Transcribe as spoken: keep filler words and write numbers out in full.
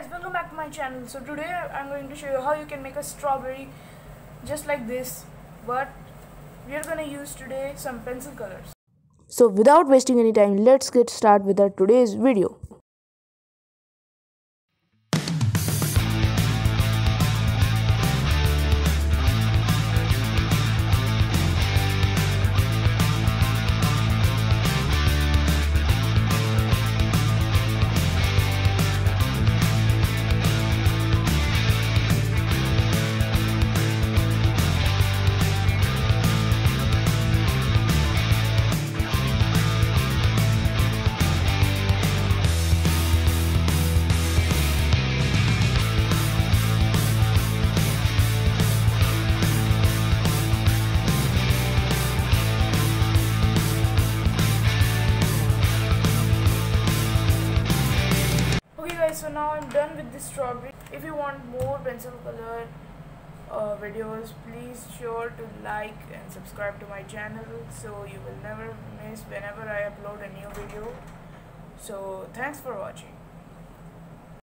welcome back to my channel. So today I'm going to show you how you can make a strawberry just like this, but we are going to use today some pencil colors. So without wasting any time, let's get started with our today's video. So now I'm done with this strawberry. If you want more pencil color uh, videos, please sure to like and subscribe to my channel so you will never miss whenever I upload a new video. So thanks for watching.